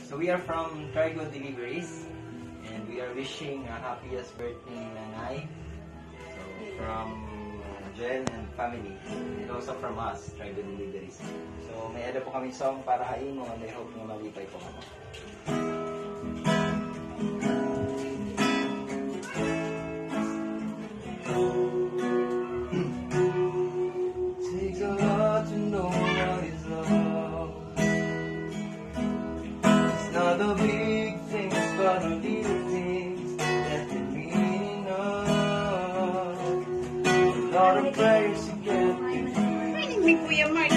So we are from Deliveries, and we are wishing a happiest birthday nanay. So from Jen and family, and also from us, Deliveries. So may ada po kami song para hain mo, and I hope na malipay po kamo. Takes a lot to know what is love. It's not the big things, but the little things that can mean enough. A lot of prayers to get through.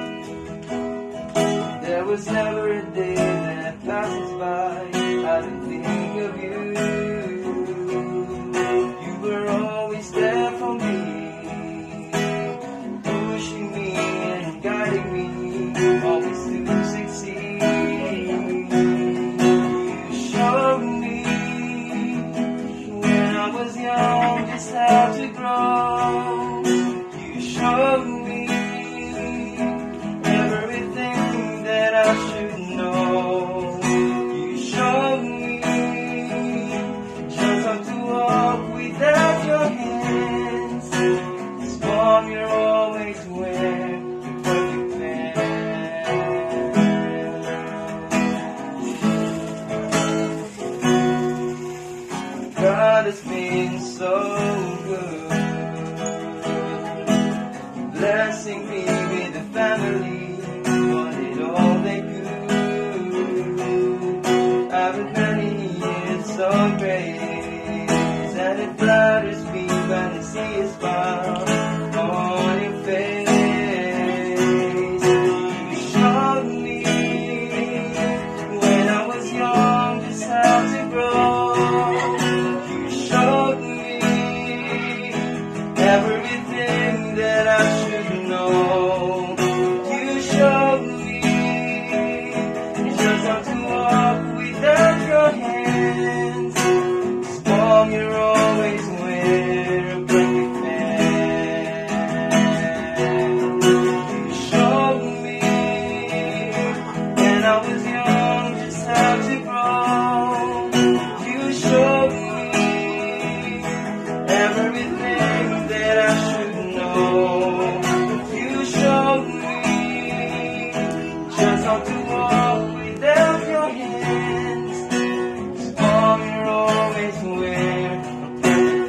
There was never a day that passes by I didn't think of you. You were always there for me, pushing me and guiding me, always to succeed. You showed me when I was young just how to grow. You showed me everything that I should know. You showed me just how to walk without your hands. This palm you're always wearing, the perfect man. God has been so good, blessing me with a family, wanted all they could. I've had many years so great, and it flatters me when I see a smile on your face. You showed me when I was young just how to grow. You showed me everything that I should know. You showed me just how to walk without your hands. This palm you're always wear, a perfect man. You showed me when I was young just how to grow. You showed me everything that I should know. You showed me just how to walk without your hands. This palm you're always wear, a perfect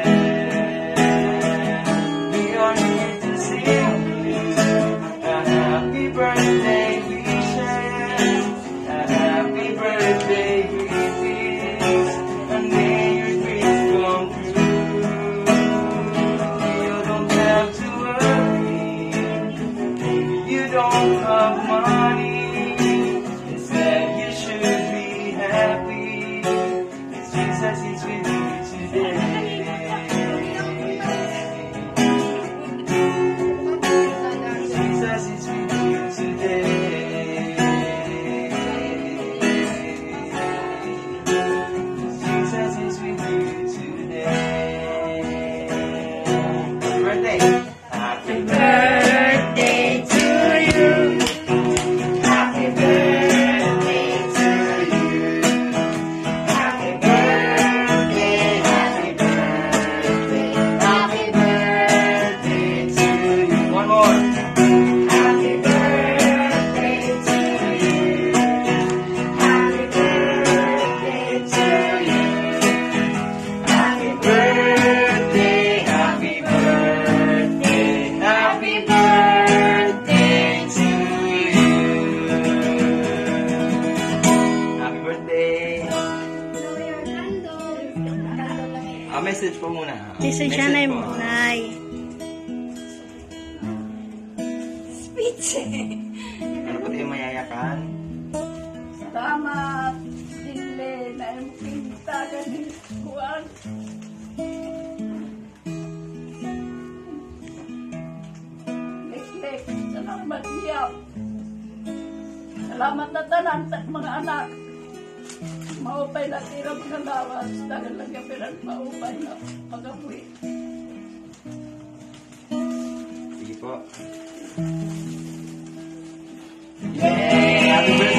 man. We are here to sing you a happy birthday wishes, a happy birthday greetings, and may your dreams come true. You don't have to worry, maybe you don't have money, instead you should be happy. It's Jesus is with you today. Jesus is with you today. Jesus is with you today. Happy birthday. Happy birthday to you. Happy birthday to you. Happy birthday, happy birthday, happy birthday to you. One more. Happy birthday to you. Happy birthday to you. Happy birthday, happy birthday, happy birthday to you. Happy birthday. Message po muna. Message siya na yung po. Nay. Speech. Ano po yung mayayakan? Salamat. Dile na yung pintagan ni Juan. Lek-lek. Salamat niya. Salamat na tanan mga anak. Maupay na tirap na lawas. Dahil lang yung pinag-maupay na pag-apuwi. Sige po. Yay! Happy birthday!